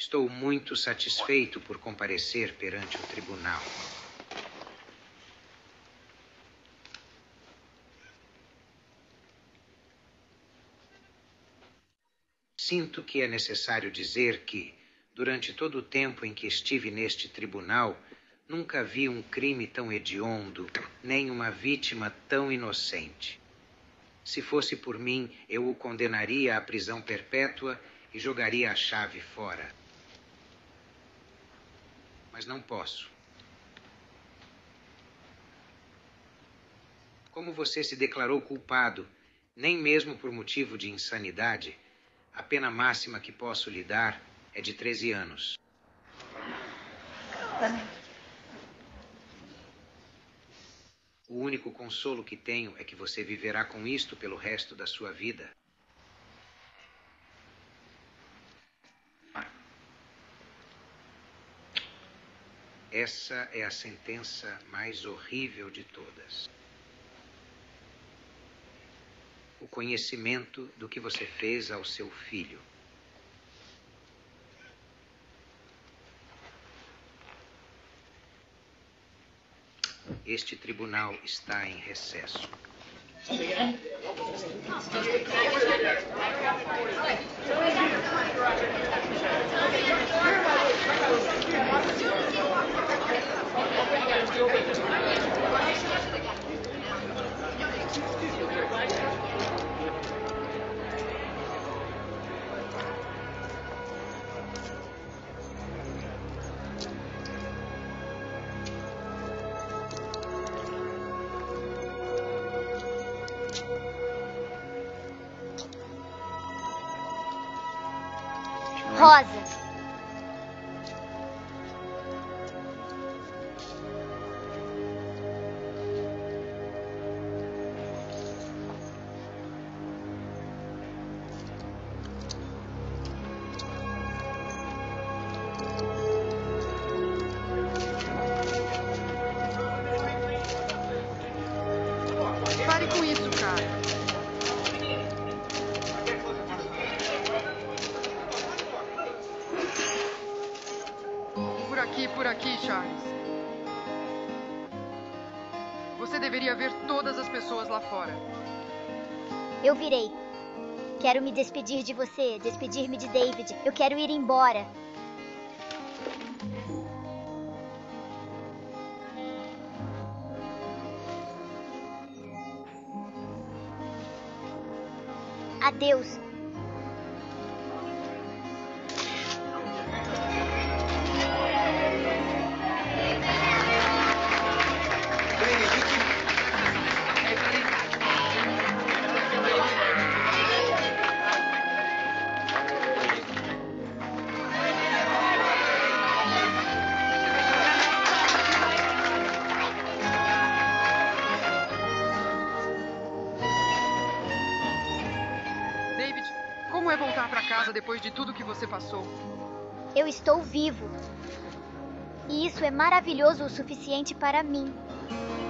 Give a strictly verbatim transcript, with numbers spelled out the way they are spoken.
Estou muito satisfeito por comparecer perante o tribunal. Sinto que é necessário dizer que, durante todo o tempo em que estive neste tribunal, nunca vi um crime tão hediondo, nem uma vítima tão inocente. Se fosse por mim, eu o condenaria à prisão perpétua e jogaria a chave fora. Mas não posso. Como você se declarou culpado, nem mesmo por motivo de insanidade, a pena máxima que posso lhe dar é de treze anos. O único consolo que tenho é que você viverá com isto pelo resto da sua vida. Essa é a sentença mais horrível de todas. O conhecimento do que você fez ao seu filho. Este tribunal está em recesso. Rosa. Pare com isso, cara. Por aqui, por aqui, Charles. Você deveria ver todas as pessoas lá fora. Eu virei. Quero me despedir de você, despedir-me de David. Eu quero ir embora. Adeus. Como é voltar para casa depois de tudo que você passou? Eu estou vivo. E isso é maravilhoso o suficiente para mim.